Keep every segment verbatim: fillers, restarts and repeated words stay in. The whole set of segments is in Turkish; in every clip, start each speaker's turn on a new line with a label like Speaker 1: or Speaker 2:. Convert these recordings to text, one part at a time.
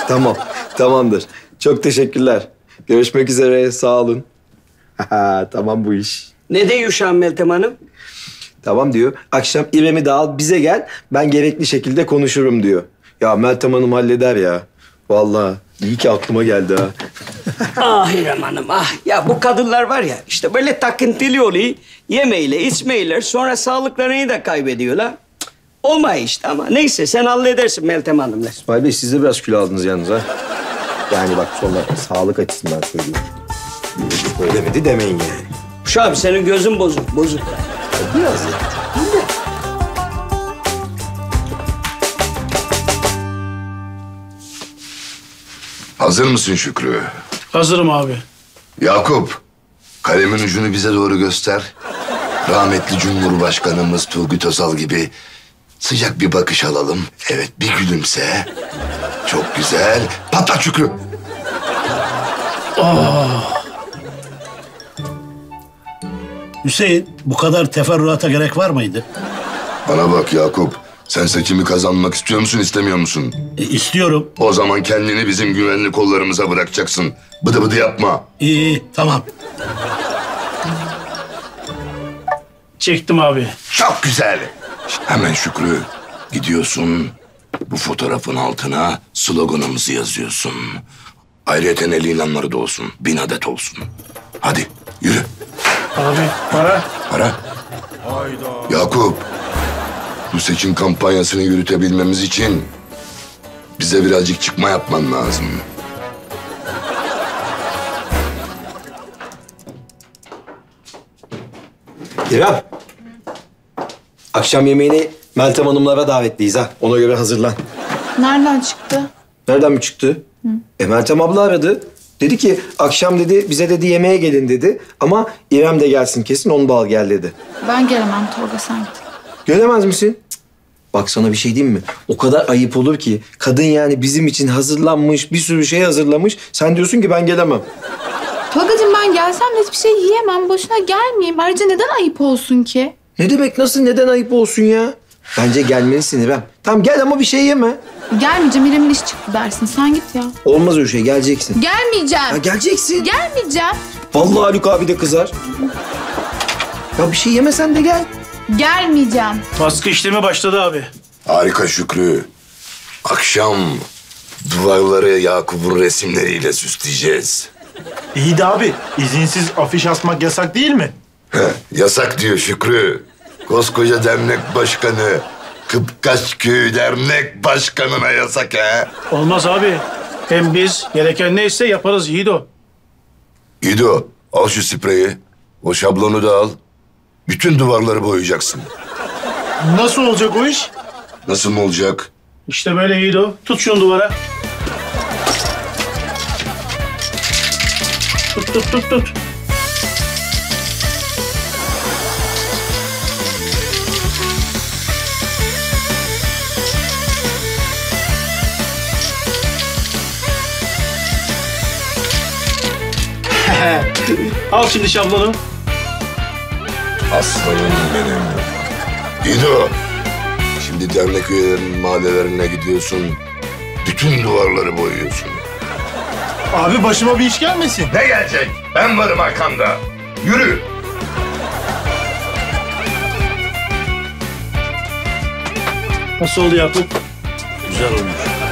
Speaker 1: Tamam, tamamdır. Çok teşekkürler. Görüşmek üzere, sağ olun. Tamam bu iş.
Speaker 2: Ne diyor şu an Meltem Hanım?
Speaker 1: Tamam diyor. Akşam İrem'i de al, bize gel. Ben gerekli şekilde konuşurum diyor. Ya Meltem Hanım halleder ya. Vallahi iyi ki aklıma geldi ha.
Speaker 2: Ah İrem Hanım ah. Ya bu kadınlar var ya işte böyle takıntılı oluyor. Yemeyle, içmeyle sonra sağlıklarını da kaybediyorlar. Cık, olmuyor işte ama neyse sen halledersin Meltem Hanım'la.
Speaker 1: İsmail Bey siz de biraz kilo aldınız yalnız ha. Yani bak sonra sağlık açısından söylüyorum. Demedi demeyin yani.
Speaker 2: Şu abi senin gözün bozuk, bozuk.
Speaker 1: Biraz ya.
Speaker 3: Hazır mısın Şükrü?
Speaker 4: Hazırım abi.
Speaker 3: Yakup, kalemin ucunu bize doğru göster. Rahmetli Cumhurbaşkanımız Turgut Özal gibi sıcak bir bakış alalım. Evet, bir gülümse. Çok güzel. Patlat Şükrü.
Speaker 4: Oh. Hüseyin, bu kadar teferruata gerek var mıydı?
Speaker 3: Bana bak Yakup, sen seçimi kazanmak istiyor musun, istemiyor musun?
Speaker 4: E, istiyorum.
Speaker 3: O zaman kendini bizim güvenli kollarımıza bırakacaksın. Bıdı bıdı yapma.
Speaker 4: İyi, iyi, tamam. Çektim abi.
Speaker 3: Çok güzel. Hemen Şükrü, gidiyorsun. Bu fotoğrafın altına sloganımızı yazıyorsun. Ayrıyeten el ilanları da olsun. Bin adet olsun. Hadi yürü.
Speaker 4: Abi, para.
Speaker 3: Para. Yakup, bu seçim kampanyasını yürütebilmemiz için bize birazcık çıkma yapman lazım.
Speaker 1: İrem. Akşam yemeğini Meltem Hanımlara davetliyiz ha. Ona göre hazırlan.
Speaker 5: Nereden çıktı?
Speaker 1: Nereden mi çıktı? Hı. E Meltem abla aradı. Dedi ki akşam dedi bize dedi yemeğe gelin dedi. Ama İrem de gelsin kesin onu da al gel dedi.
Speaker 5: Ben gelemem Tolga, sen git.
Speaker 1: Gelemez misin? Cık. Bak sana bir şey diyeyim mi? O kadar ayıp olur ki. Kadın yani bizim için hazırlanmış, bir sürü şey hazırlamış. Sen diyorsun ki ben gelemem.
Speaker 5: Tolgacığım ben gelsem de hiçbir şey yiyemem. Boşuna gelmeyeyim. Ayrıca neden ayıp olsun ki?
Speaker 1: Ne demek nasıl neden ayıp olsun ya? Bence gelmelisin İrem. Tamam gel ama bir şey yeme.
Speaker 5: Gelmeyeceğim. İrem'in iş çıktı dersin. Sen git ya.
Speaker 1: Olmaz öyle şey geleceksin.
Speaker 5: Gelmeyeceğim.
Speaker 1: Ya geleceksin.
Speaker 5: Gelmeyeceğim.
Speaker 1: Vallahi Haluk abi de kızar. Ya bir şey yemesen de gel.
Speaker 5: Gelmeyeceğim.
Speaker 4: Baskı işlemi başladı abi.
Speaker 3: Harika Şükrü. Akşam duvarları Yakup'un resimleriyle süsleyeceğiz.
Speaker 6: İyi de abi, izinsiz afiş asmak yasak değil mi?
Speaker 3: Heh, yasak diyor Şükrü. Koskoca dernek başkanı, Kıpkaçköy dernek başkanına yasak ha.
Speaker 4: Olmaz abi. Hem biz gereken neyse yaparız Yiğido.
Speaker 3: İdo, al şu spreyi. O şablonu da al. Bütün duvarları boyayacaksın.
Speaker 6: Nasıl olacak o iş?
Speaker 3: Nasıl mı olacak?
Speaker 4: İşte böyle Yiğido. Tut şunu duvara. Tut tut tut tut. Al şimdi şablonu.
Speaker 3: Aslanım benim. İdo, şimdi dernek üyelerinin mahallelerine gidiyorsun. Bütün duvarları boyuyorsun.
Speaker 6: Abi başıma bir iş gelmesin.
Speaker 3: Ne gelecek? Ben varım arkanda. Yürü.
Speaker 4: Nasıl oldu Yakup? Güzel olmuş.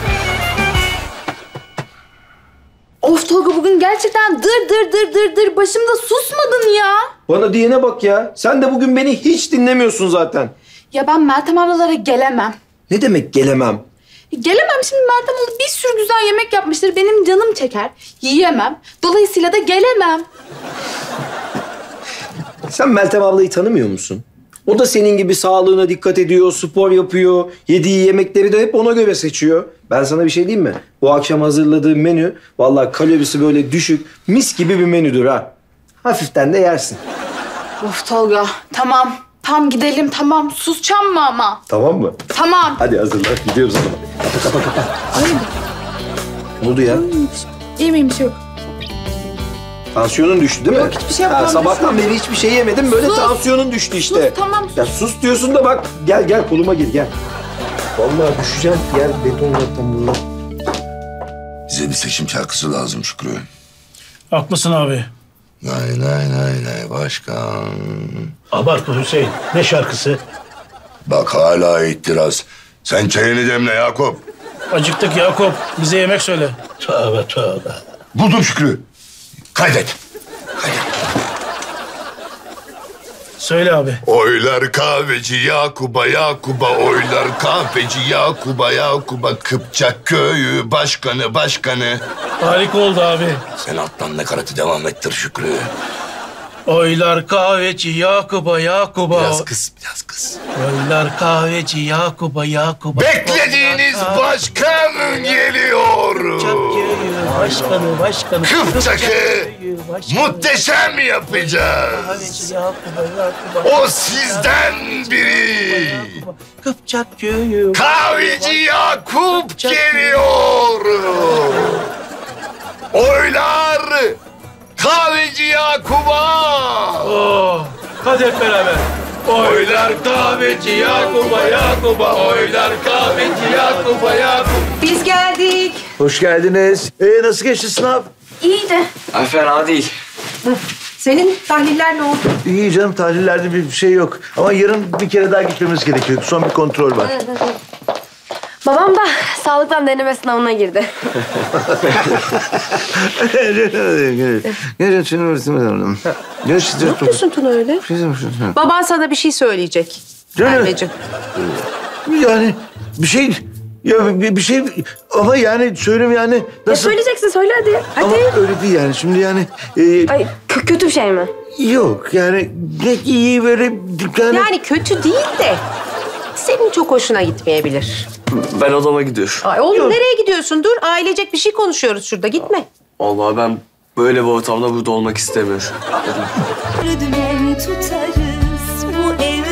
Speaker 5: Of Tolga, bugün gerçekten dır dır dır dır dır başımda susmadın ya.
Speaker 1: Bana diyene bak ya. Sen de bugün beni hiç dinlemiyorsun zaten.
Speaker 5: Ya ben Meltem ablalara gelemem.
Speaker 1: Ne demek gelemem?
Speaker 5: Gelemem, şimdi Meltem abla bir sürü güzel yemek yapmıştır. Benim canım çeker. Yiyemem. Dolayısıyla da gelemem.
Speaker 1: Sen Meltem ablayı tanımıyor musun? O da senin gibi sağlığına dikkat ediyor, spor yapıyor. Yediği yemekleri de hep ona göre seçiyor. Ben sana bir şey diyeyim mi? Bu akşam hazırladığım menü vallahi kalorisi böyle düşük, mis gibi bir menüdür ha. Hafiften de yersin.
Speaker 5: Of Tolga, tamam. Tam gidelim, tamam. Susacağım mı ama?
Speaker 1: Tamam mı?
Speaker 5: Tamam.
Speaker 1: Hadi hazırlan, gidiyoruz o zaman. Kapa kapa kapa. Ne oldu ya?
Speaker 5: İyi miyim, bir şey yok.
Speaker 1: Tansiyonun düştü değil mi?
Speaker 5: Yok, hiçbir şey
Speaker 1: ha,
Speaker 5: yapmadım.
Speaker 1: sabahtan beri hiçbir şey yemedim. Böyle
Speaker 5: Sus.
Speaker 1: tansiyonun düştü işte.
Speaker 5: Sus, tamam, sus.
Speaker 1: Ya sus diyorsun da bak. Gel gel koluma gir gel. Vallahi düşeceğim. Gel beton zaten burada.
Speaker 3: Bize bir seçim şarkısı lazım Şükrü.
Speaker 4: Haklısın abi.
Speaker 3: Nay nay nay nay başkan.
Speaker 4: Abartma Hüseyin. Ne şarkısı?
Speaker 3: Bak hala itiraz. Sen çayını demle Yakup.
Speaker 4: Acıktık Yakup. Bize yemek söyle. Tövbe tövbe.
Speaker 3: Buldum Şükrü. Kaydet. Kaydet.
Speaker 4: Söyle abi.
Speaker 3: Oylar kahveci Yakup'a Yakup'a oylar kahveci Yakup'a Yakup'a Kıpçak köyü başkanı başkanı.
Speaker 4: Harika oldu abi.
Speaker 3: Sen alttan nakaratı devam ettir Şükrü.
Speaker 4: Oylar kahveci Yakup'a Yakup'a.
Speaker 3: Biraz kız, biraz kız.
Speaker 4: Oylar kahveci Yakup'a Yakup'a.
Speaker 3: Beklediğiniz başkan geliyor.
Speaker 4: Başkanı başkanı.
Speaker 3: Kıpçak'ı muhteşem yapacağız. O sizden biri.
Speaker 4: Kıpçak köyü.
Speaker 3: Kahveci Yakup geliyor. Oylar kahveci Yakup'a.
Speaker 4: Oh, hadi hep beraber.
Speaker 3: Oylar kahveci Yakup'a Yakup'a oylar kahveci Yakup'a Yakup.
Speaker 7: Biz geldik.
Speaker 8: Hoş geldiniz. Ee, nasıl geçti sınav?
Speaker 7: İyi de.
Speaker 9: Ay fena değil.
Speaker 7: Senin tahliller ne oldu?
Speaker 8: İyi canım, tahlillerde bir şey yok. Ama yarın bir kere daha gitmemiz gerekiyor. Son bir kontrol var.
Speaker 10: Babam da sağlıktan deneme sınavına girdi.
Speaker 7: Ne yapıyorsun Tuna öyle? Baban sana bir şey söyleyecek. Anneciğim.
Speaker 8: Yani bir şey... Ya bir, bir şey ama yani söyleyeyim yani
Speaker 10: Ne
Speaker 8: nasıl...
Speaker 10: söyleyeceksin söyle hadi. Hadi.
Speaker 8: Ama öyle değil yani şimdi yani... E,
Speaker 10: Ay kö- kötü bir şey mi?
Speaker 8: yok yani ne iyi böyle... Yani,
Speaker 7: Yani kötü değil de senin çok hoşuna gitmeyebilir.
Speaker 9: Ben odama gidiyorum.
Speaker 7: Ay oğlum nereye gidiyorsun? Dur ailecek bir şey konuşuyoruz şurada gitme.
Speaker 9: Vallahi ben böyle bir ortamda burada olmak istemiyorum.
Speaker 11: Dümen tutarız bu ev